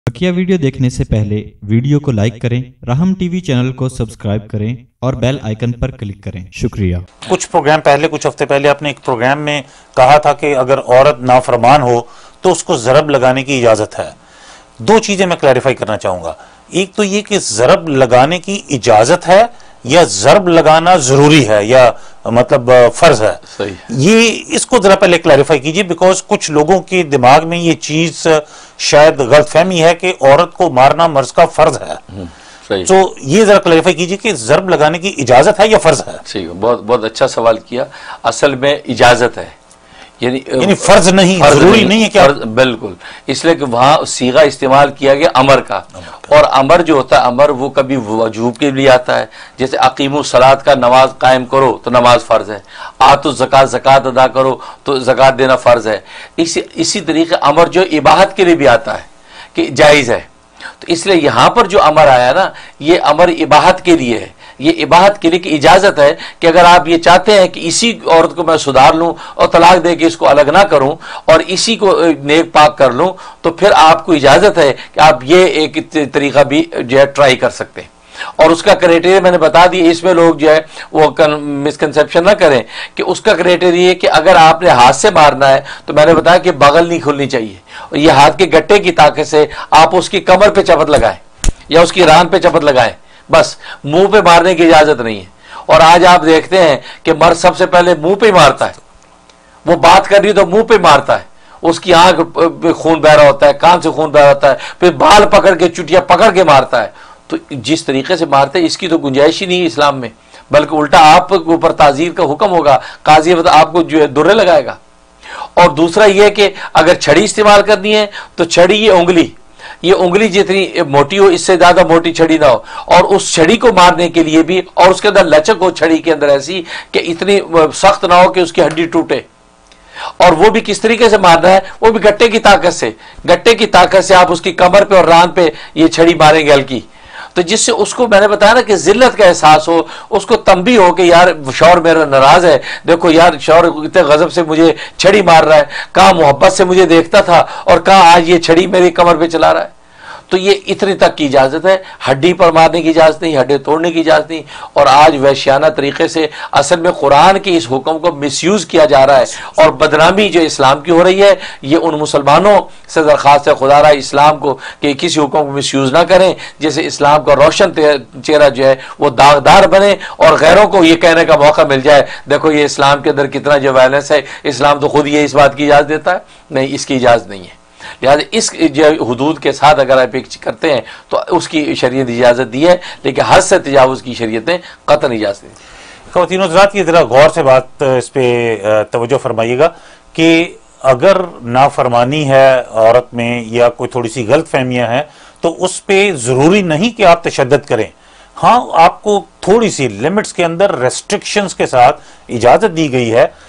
बकिया video देखने से पहले वीडियो को लाइक करें, राहम टीवी चैनल को सब्सक्राइब करें और बेल आइकन पर क्लिक करें। शुक्रिया। कुछ हफ्ते पहले आपने एक प्रोग्राम में कहा था कि अगर औरत नाफरमान हो तो उसको ज़रब लगाने की इजाज़त है। दो चीज़ें मैं क्लैरिफाई करना चाहूँगा। एक तो ये कि ज़रब लगाने की इजाज़त है या ज़रब लगाना ज़रूरी है या मतलब फ़र्ज़ है। सही। ये इसको ज़रा पहले क्लैरिफाई कीजिए, बिकॉज कुछ लोगों के दिमाग में ये चीज़ शायद गलतफहमी है कि औरत को मारना मर्द का फ़र्ज़ है। सही। तो ये ज़रा क्लैरिफाई कीजिए कि ज़रब लगाने की इजाज़त है या फ़र्ज़ है। सही, बहुत बहुत अच्छा सवाल किया। असल में इजाज़त है, यानी फर्ज नहीं, जरूरी नहीं है क्या? बिल्कुल, इसलिए कि वहां सीगा इस्तेमाल किया गया अमर का। और अमर जो होता है, अमर वो कभी वजूब के लिए आता है, जैसे अकीमु सलात का नमाज कायम करो तो नमाज फर्ज है, आतो ज़कात ज़कात अदा करो तो ज़कात देना फर्ज है। इसी तरीके अमर जो इबाहत के लिए भी आता है कि जायज़ है। तो इसलिए यहां पर जो अमर आया ना, ये अमर इबाहत के लिए है, ये इबाहत के लिए की इजाजत है कि अगर आप ये चाहते हैं कि इसी औरत को मैं सुधार लूं और तलाक दे के इसको अलग ना करूं और इसी को नेक पाक कर लूं, तो फिर आपको इजाजत है कि आप ये एक तरीका भी जो है ट्राई कर सकते हैं। और उसका क्राइटेरिया मैंने बता दिया। इसमें लोग जो है वो मिसकंसेप्शन ना करें कि उसका क्राइटेरिया कि अगर आपने हाथ से मारना है तो मैंने बताया कि बगल नहीं खुलनी चाहिए, और ये हाथ के गट्टे की ताकत से आप उसकी कमर पे चपत लगाएं या उसकी रान पे चपत लगाएं, बस मुंह पे मारने की इजाजत नहीं है। और आज आप देखते हैं कि मर्द सबसे पहले मुंह पे मारता है, वो बात कर रही तो मुंह पे मारता है, उसकी आंख पे खून बह रहा होता है, कान से खून बह रहा होता है, फिर बाल पकड़ के चुटिया पकड़ के मारता है। तो जिस तरीके से मारते हैं इसकी तो गुंजाइश ही नहीं है इस्लाम में, बल्कि उल्टा आपके ऊपर ताजीर का हुक्म होगा, काजी आपको जो है दुर्रे लगाएगा। और दूसरा यह कि अगर छड़ी इस्तेमाल करनी है तो छड़ी ये उंगली जितनी मोटी हो, इससे ज्यादा मोटी छड़ी ना हो, और उस छड़ी को मारने के लिए भी, और उसके अंदर लचक हो छड़ी के अंदर ऐसी कि इतनी सख्त ना हो कि उसकी हड्डी टूटे। और वो भी किस तरीके से मारना है, वो भी गट्टे की ताकत से आप उसकी कमर पे और रान पे ये छड़ी मारेंगे हल्की, तो जिससे उसको मैंने बताया ना कि जिल्लत का एहसास हो, उसको तंबी हो कि यार शौहर मेरा नाराज है, देखो यार शौहर इतने गजब से मुझे छड़ी मार रहा है, कहाँ मोहब्बत से मुझे देखता था और कहाँ आज ये छड़ी मेरी कमर पे चला रहा है। तो ये इतनी तक की इजाजत है, हड्डी पर मारने की इजाजत नहीं, हड्डी तोड़ने की इजाजत नहीं। और आज वैश्याना तरीके से असल में कुरान के इस हुक्म को मिसयूज किया जा रहा है, और बदनामी जो इस्लाम की हो रही है, ये उन मुसलमानों से दरख्वास्त है खुदा रहा इस्लाम को कि किसी हुक्म को मिसयूज ना करें, जैसे इस्लाम का रोशन चेहरा जो है वो दागदार बने और गैरों को ये कहने का मौका मिल जाए देखो ये इस्लाम के अंदर कितना जो वायलेंस है, इस्लाम तो खुद ये इस बात की इजाजत देता है। नहीं, इसकी इजाजत नहीं है। लिहाजा इस हुदूद के साथ अगर आप एक करते हैं तो उसकी शरीयत इजाजत दी है, लेकिन हद से तजावुज की शरीयतें कतई इजाजत नहीं। ख़वातीन हज़रात, ये ज़रा गौर से बात इस पे तवज्जो फरमाइएगा कि अगर नाफरमानी है औरत में या कोई थोड़ी सी गलत फहमियाँ हैं तो उस पर ज़रूरी नहीं कि आप तशद्दुद करें। हाँ, आपको थोड़ी सी लिमिट्स के अंदर रेस्ट्रिक्शंस के साथ इजाज़त दी गई है